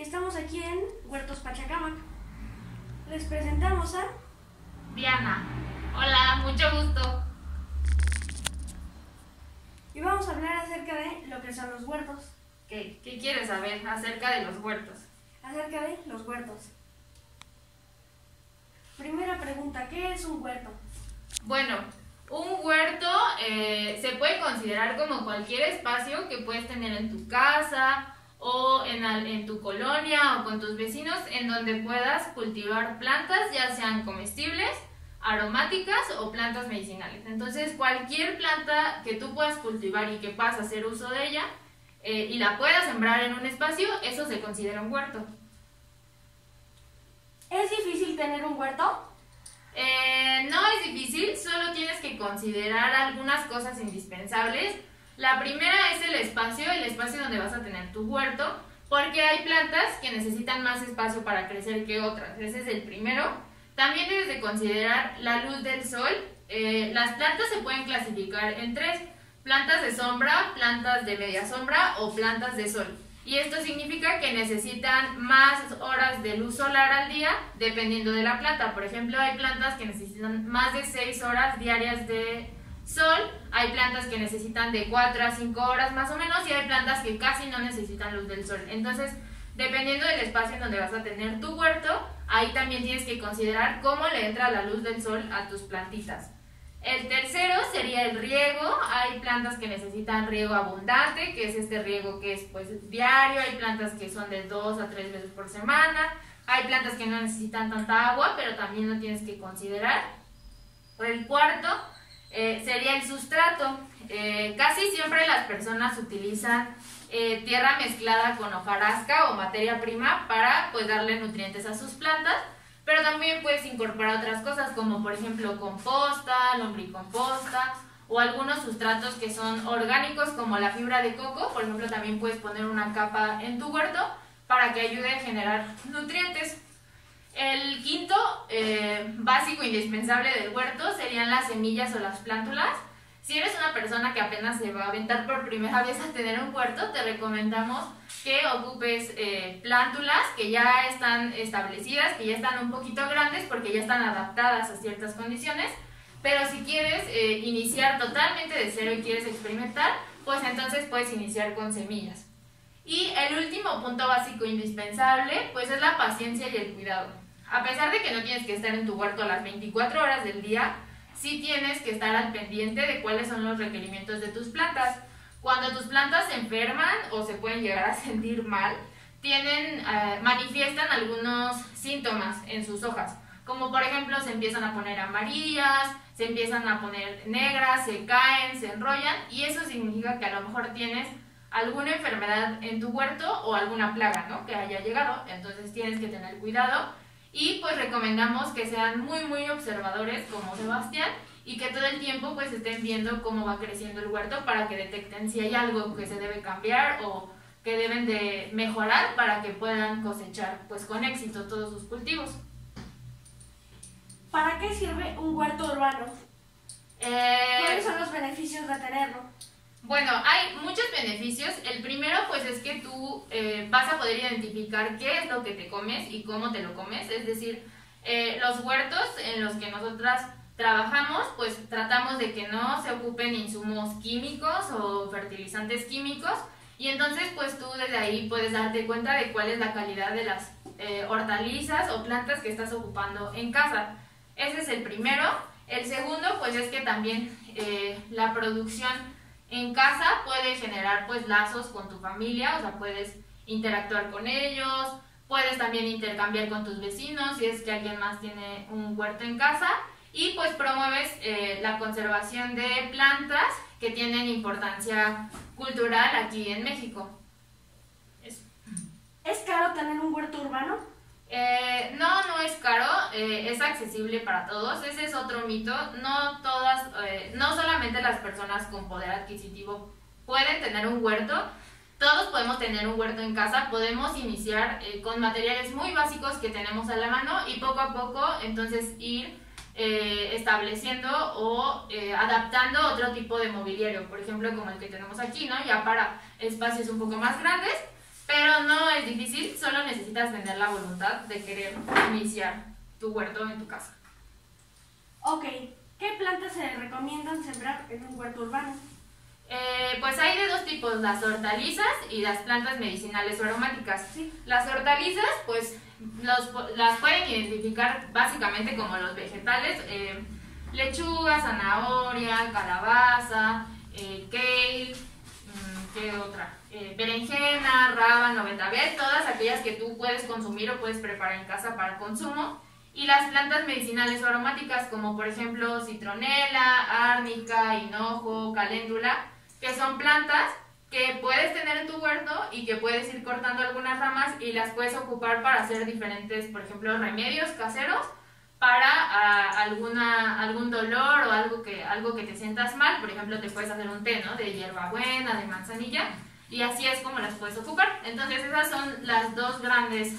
estamos aquí en Huertos Pachacamac. Les presentamos a Diana. Hola, mucho gusto. y vamos a hablar acerca de lo que son los huertos. ¿Qué quieres saber acerca de los huertos? Acerca de los huertos. Primera pregunta, ¿qué es un huerto? Bueno, un huerto se puede considerar como cualquier espacio que puedes tener en tu casa o en tu colonia o con tus vecinos, en donde puedas cultivar plantas, ya sean comestibles, aromáticas o plantas medicinales. Entonces, cualquier planta que tú puedas cultivar y que puedas hacer uso de ella y la puedas sembrar en un espacio, eso se considera un huerto. ¿Es difícil tener un huerto? No es difícil, solo tienes que considerar algunas cosas indispensables. La primera es el espacio donde vas a tener tu huerto, porque hay plantas que necesitan más espacio para crecer que otras. Ese es el primero. También debes de considerar la luz del sol. Las plantas se pueden clasificar en tres: plantas de sombra, plantas de media sombra o plantas de sol. Y esto significa que necesitan más horas de luz solar al día dependiendo de la planta. Por ejemplo, hay plantas que necesitan más de 6 horas diarias de sol, hay plantas que necesitan de 4 a 5 horas más o menos, y hay plantas que casi no necesitan luz del sol. Entonces, dependiendo del espacio en donde vas a tener tu huerto, ahí también tienes que considerar cómo le entra la luz del sol a tus plantitas. El tercero sería el riego. Hay plantas que necesitan riego abundante, que es este riego que es pues diario. Hay plantas que son de 2 a 3 veces por semana. Hay plantas que no necesitan tanta agua, pero también lo tienes que considerar. El cuarto sería el sustrato. Casi siempre las personas utilizan tierra mezclada con hojarasca o materia prima para pues darle nutrientes a sus plantas. Pero también puedes incorporar otras cosas como por ejemplo composta, lombricomposta o algunos sustratos que son orgánicos como la fibra de coco. Por ejemplo, también puedes poner una capa en tu huerto para que ayude a generar nutrientes. El quinto básico indispensable del huerto serían las semillas o las plántulas. Si eres una persona que apenas se va a aventar por primera vez a tener un huerto, te recomendamos que ocupes plántulas que ya están establecidas, que ya están un poquito grandes porque ya están adaptadas a ciertas condiciones. Pero si quieres iniciar totalmente de cero y quieres experimentar, pues entonces puedes iniciar con semillas. Y el último punto básico indispensable, pues es la paciencia y el cuidado. A pesar de que no tienes que estar en tu huerto a las 24 horas del día, sí tienes que estar al pendiente de cuáles son los requerimientos de tus plantas. Cuando tus plantas se enferman o se pueden llegar a sentir mal, manifiestan algunos síntomas en sus hojas, como por ejemplo se empiezan a poner amarillas, se empiezan a poner negras, se caen, se enrollan, y eso significa que a lo mejor tienes alguna enfermedad en tu huerto o alguna plaga, ¿no?, que haya llegado. Entonces tienes que tener cuidado. Y pues recomendamos que sean muy observadores como Sebastián y que todo el tiempo pues estén viendo cómo va creciendo el huerto para que detecten si hay algo que se debe cambiar o que deben de mejorar para que puedan cosechar pues con éxito todos sus cultivos. ¿Para qué sirve un huerto urbano? ¿Cuáles son los beneficios de tenerlo? Bueno, hay muchos beneficios. El primero pues es que tú vas a poder identificar qué es lo que te comes y cómo te lo comes. Es decir, los huertos en los que nosotras trabajamos pues tratamos de que no se ocupen insumos químicos o fertilizantes químicos, y entonces pues tú desde ahí puedes darte cuenta de cuál es la calidad de las hortalizas o plantas que estás ocupando en casa. Ese es el primero. El segundo pues es que también la producción en casa puede generar pues lazos con tu familia, o sea, puedes interactuar con ellos, puedes también intercambiar con tus vecinos si es que alguien más tiene un huerto en casa, y pues promueves la conservación de plantas que tienen importancia cultural aquí en México. Eso. ¿Es caro tener un huerto urbano? No es caro, es accesible para todos. Ese es otro mito. No solamente las personas con poder adquisitivo pueden tener un huerto. Todos podemos tener un huerto en casa. Podemos iniciar con materiales muy básicos que tenemos a la mano y poco a poco entonces ir estableciendo o adaptando otro tipo de mobiliario, por ejemplo como el que tenemos aquí, ¿no?, ya para espacios un poco más grandes. Pero no es difícil, solo necesitas tener la voluntad de querer iniciar tu huerto en tu casa. Ok, ¿qué plantas se recomiendan sembrar en un huerto urbano? Pues hay de dos tipos, las hortalizas y las plantas medicinales o aromáticas. Sí. Las hortalizas, pues las pueden identificar básicamente como los vegetales, lechuga, zanahoria, calabaza, kale, ¿qué otra? Berenjena, rábano, betabel, todas aquellas que tú puedes consumir o puedes preparar en casa para consumo. Y las plantas medicinales o aromáticas como por ejemplo citronela, árnica, hinojo, caléndula, que son plantas que puedes tener en tu huerto y que puedes ir cortando algunas ramas y las puedes ocupar para hacer diferentes, por ejemplo, remedios caseros para algún dolor o algo que te sientas mal. Por ejemplo, te puedes hacer un té, ¿no? De hierbabuena, de manzanilla, y así es como las puedes ocupar. Entonces esas son las dos grandes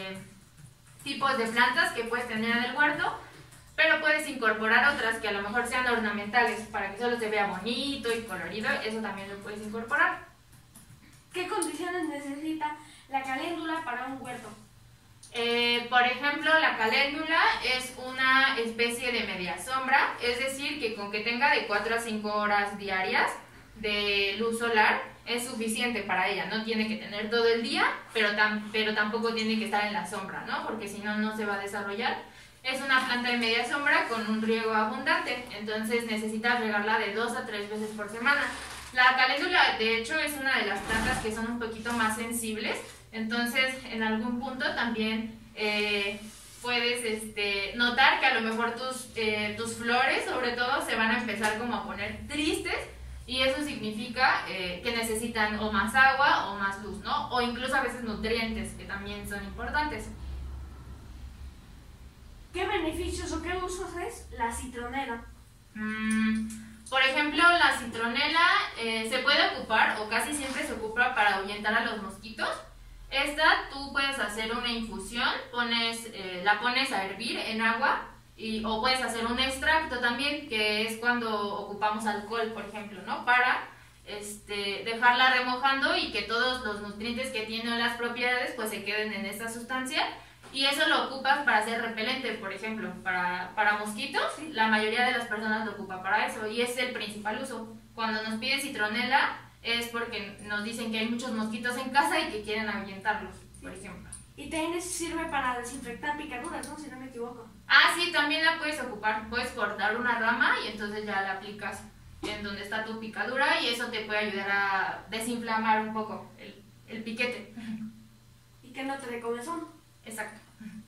tipos de plantas que puedes tener en el huerto, pero puedes incorporar otras que a lo mejor sean ornamentales para que solo se vea bonito y colorido. Eso también lo puedes incorporar. ¿Qué condiciones necesita la caléndula para un huerto? Por ejemplo, la caléndula es una especie de media sombra, es decir, que con que tenga de 4 a 5 horas diarias de luz solar es suficiente para ella. No tiene que tener todo el día, pero tampoco tiene que estar en la sombra, ¿no? Porque si no, no se va a desarrollar. Es una planta de media sombra con un riego abundante, entonces necesitas regarla de 2 a 3 veces por semana. La caléndula, de hecho, es una de las plantas que son un poquito más sensibles, entonces en algún punto también puedes notar que a lo mejor tus flores, sobre todo, se van a empezar como a poner tristes, y eso significa que necesitan o más agua o más luz, ¿no? O incluso a veces nutrientes, que también son importantes. ¿Qué beneficios o qué usos es la citronela? Por ejemplo, la citronela se puede ocupar, o casi siempre se ocupa, para ahuyentar a los mosquitos. Esta tú puedes hacer una infusión, la pones a hervir en agua, o puedes hacer un extracto también, que es cuando ocupamos alcohol, por ejemplo, ¿no? Para dejarla remojando y que todos los nutrientes que tiene o las propiedades pues se queden en esta sustancia. Y eso lo ocupas para hacer repelente, por ejemplo, para mosquitos. La mayoría de las personas lo ocupa para eso y es el principal uso. Cuando nos piden citronela es porque nos dicen que hay muchos mosquitos en casa y que quieren ahuyentarlos, por ejemplo. Y también sirve para desinfectar picaduras, ¿no? Si no me equivoco. Ah, sí, también la puedes ocupar. Puedes cortar una rama y entonces ya la aplicas en donde está tu picadura y eso te puede ayudar a desinflamar un poco el piquete. Y que no te dé comezón. Exacto.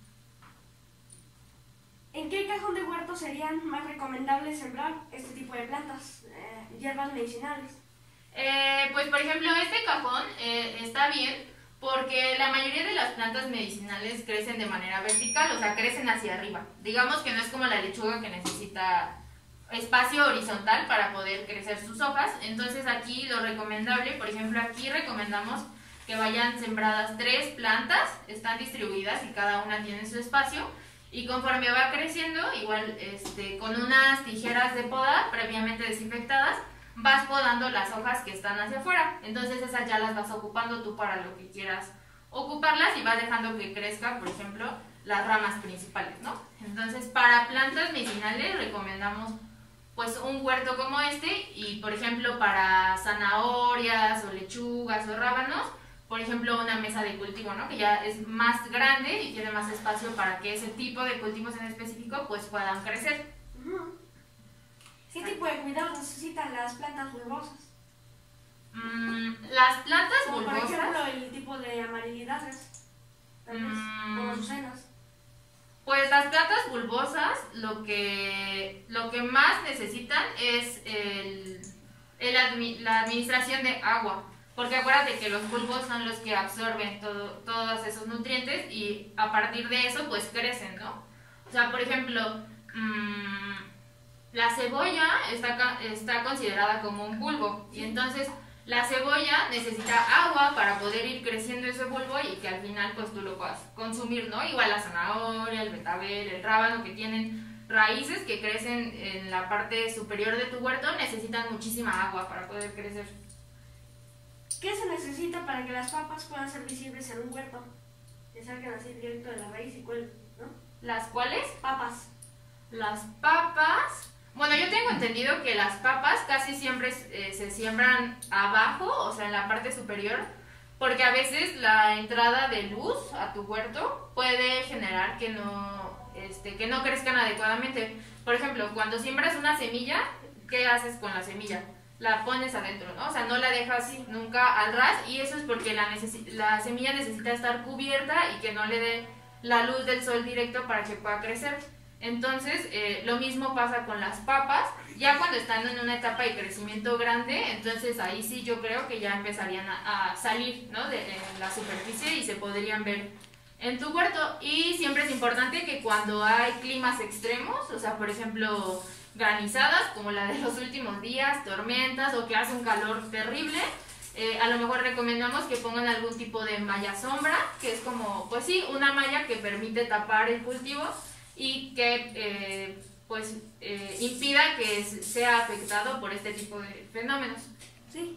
¿En qué cajón de huerto serían más recomendables sembrar este tipo de plantas, hierbas medicinales? Pues por ejemplo, este cajón está bien porque la mayoría de las plantas medicinales crecen de manera vertical, o sea, crecen hacia arriba. Digamos que no es como la lechuga que necesita espacio horizontal para poder crecer sus hojas. Entonces aquí lo recomendable, por ejemplo, aquí recomendamos que vayan sembradas 3 plantas, están distribuidas y cada una tiene su espacio, y conforme va creciendo, igual con unas tijeras de poda previamente desinfectadas, vas podando las hojas que están hacia afuera. Entonces esas ya las vas ocupando tú para lo que quieras ocuparlas y vas dejando que crezcan, por ejemplo, las ramas principales, ¿no? Entonces para plantas medicinales recomendamos pues un huerto como este, y por ejemplo para zanahorias o lechugas o rábanos, por ejemplo una mesa de cultivo, ¿no? Que ya es más grande y tiene más espacio para que ese tipo de cultivos en específico pues puedan crecer. ¿Qué tipo de cuidado necesitan las plantas bulbosas? Las plantas Como bulbosas, por ejemplo el tipo de amarilidáceas, tal vez, como azucenas. pues las plantas bulbosas lo que más necesitan es la administración de agua, porque acuérdate que los bulbos son los que absorben todos esos nutrientes y a partir de eso pues crecen, ¿no? O sea, por ejemplo, la cebolla está considerada como un bulbo, y entonces la cebolla necesita agua para poder ir creciendo ese bulbo y que al final pues tú lo puedas consumir, ¿no? Igual la zanahoria, el betabel, el rábano, que tienen raíces que crecen en la parte superior de tu huerto, necesitan muchísima agua para poder crecer. ¿Qué se necesita para que las papas puedan ser visibles en un huerto? Que salgan así directo de la raíz y cuelguen, ¿no? ¿Las cuales? Papas. Las papas. Bueno, yo tengo entendido que las papas casi siempre se siembran abajo, o sea, en la parte superior, porque a veces la entrada de luz a tu huerto puede generar que no crezcan adecuadamente. Por ejemplo, cuando siembras una semilla, ¿qué haces con la semilla? La pones adentro, ¿no? O sea, no la dejas nunca al ras, y eso es porque la semilla necesita estar cubierta y que no le dé la luz del sol directo para que pueda crecer. Entonces, lo mismo pasa con las papas. Ya cuando están en una etapa de crecimiento grande, entonces ahí sí yo creo que ya empezarían a salir, ¿no? En la superficie y se podrían ver en tu huerto. Y siempre es importante que cuando hay climas extremos, o sea, por ejemplo, granizadas como la de los últimos días, tormentas o que hace un calor terrible, a lo mejor recomendamos que pongan algún tipo de malla sombra, que es como, pues sí, una malla que permite tapar el cultivo y que impida que sea afectado por este tipo de fenómenos. Sí.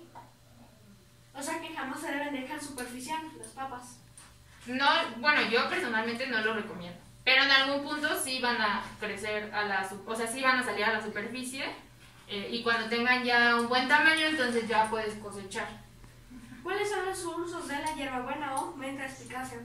O sea que jamás se deben dejar superficial las papas. No, bueno, yo personalmente no lo recomiendo, pero en algún punto sí van a crecer sí van a salir a la superficie, y cuando tengan ya un buen tamaño, entonces ya puedes cosechar. ¿Cuáles son los usos de la hierbabuena o menta espicacia?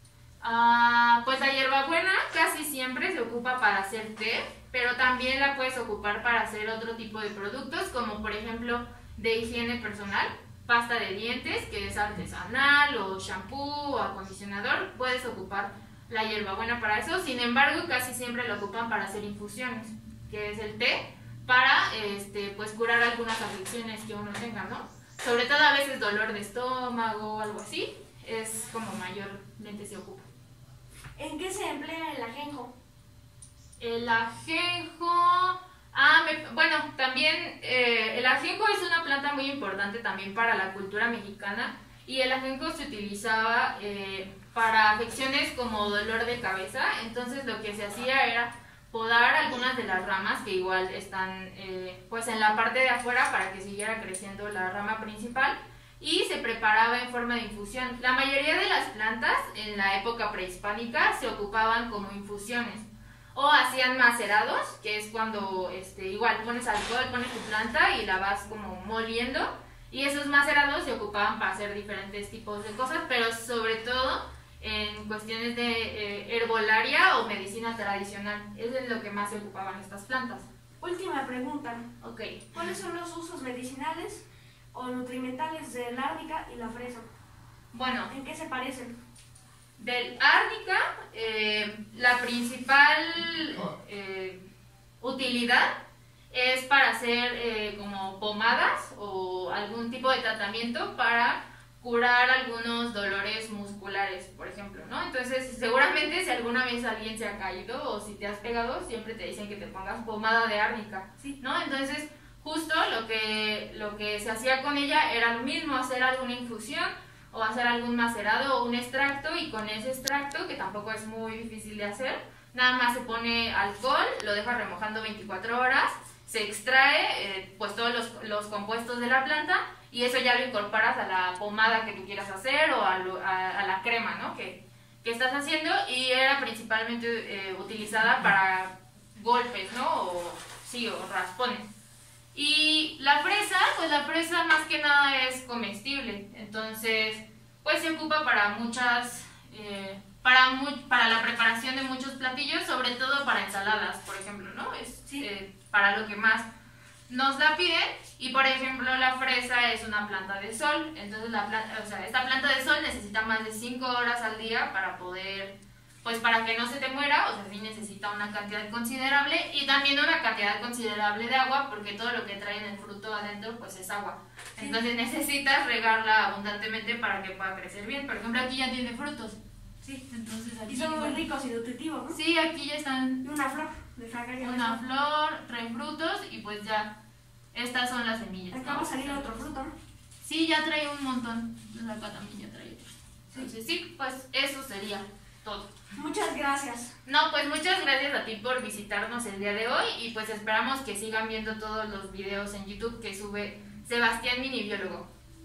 Pues la hierbabuena casi siempre se ocupa para hacer té, pero también la puedes ocupar para hacer otro tipo de productos, como por ejemplo de higiene personal, pasta de dientes que es artesanal, o shampoo o acondicionador. Puedes ocupar la hierbabuena para eso. Sin embargo, casi siempre la ocupan para hacer infusiones, que es el té, para pues curar algunas afecciones que uno tenga, ¿no? Sobre todo a veces dolor de estómago o algo así, es como mayormente se ocupa. ¿En qué se emplea el ajenjo? El ajenjo... bueno, también el ajenjo es una planta muy importante también para la cultura mexicana, y el ajenjo se utilizaba para afecciones como dolor de cabeza. Entonces lo que se hacía era podar algunas de las ramas que igual están pues en la parte de afuera para que siguiera creciendo la rama principal, y se preparaba en forma de infusión. La mayoría de las plantas en la época prehispánica se ocupaban como infusiones, o hacían macerados, que es cuando igual pones alcohol, pones tu planta y la vas como moliendo, y esos macerados se ocupaban para hacer diferentes tipos de cosas, pero sobre todo en cuestiones de herbolaria o medicina tradicional. Eso es lo que más se ocupaban estas plantas. Última pregunta. Ok. ¿Cuáles son los usos medicinales o nutrimentales del árnica y la fresa? Bueno, ¿En qué se parecen? del árnica, la principal utilidad es para hacer como pomadas o algún tipo de tratamiento para curar algunos dolores musculares, por ejemplo, ¿no? Entonces, seguramente si alguna vez alguien se ha caído o si te has pegado, siempre te dicen que te pongas pomada de árnica, Sí. ¿no? Entonces, justo lo que se hacía con ella era lo mismo, hacer alguna infusión o hacer algún macerado o un extracto, y con ese extracto, que tampoco es muy difícil de hacer, nada más se pone alcohol, lo deja remojando 24 horas, se extrae pues todos los compuestos de la planta, y eso ya lo incorporas a la pomada que tú quieras hacer o a la crema, ¿no? que estás haciendo, y era principalmente utilizada para golpes, ¿no? O raspones. Y la fresa, pues la fresa más que nada es comestible, entonces pues se ocupa para muchas, para la preparación de muchos platillos, sobre todo para ensaladas, por ejemplo, ¿no? Es para lo que más nos la piden. Y por ejemplo la fresa es una planta de sol, entonces esta planta de sol necesita más de 5 horas al día para poder, pues para que no se te muera, o sea, sí necesita una cantidad considerable, y también una cantidad considerable de agua, porque todo lo que trae en el fruto adentro pues es agua. Entonces necesitas regarla abundantemente para que pueda crecer bien. Por ejemplo, aquí ya tiene frutos. Sí. Entonces aquí Y son muy ricos y nutritivos, ¿no? Sí, aquí ya están Y una flor de fragaria. una flor, traen frutos, y pues ya estas son las semillas, Acá va a salir otro fruto, ¿no? Sí, ya trae un montón. Acá también ya trae otros. Entonces sí, pues eso sería todo. Muchas gracias. No, pues muchas gracias a ti por visitarnos el día de hoy, y pues esperamos que sigan viendo todos los videos en YouTube que sube Sebastián Mini Biólogo.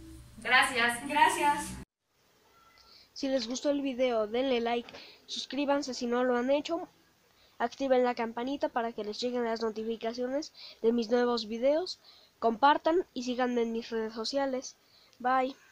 Gracias. Gracias. Si les gustó el video, denle like, suscríbanse si no lo han hecho, activen la campanita para que les lleguen las notificaciones de mis nuevos videos, compartan y síganme en mis redes sociales. Bye.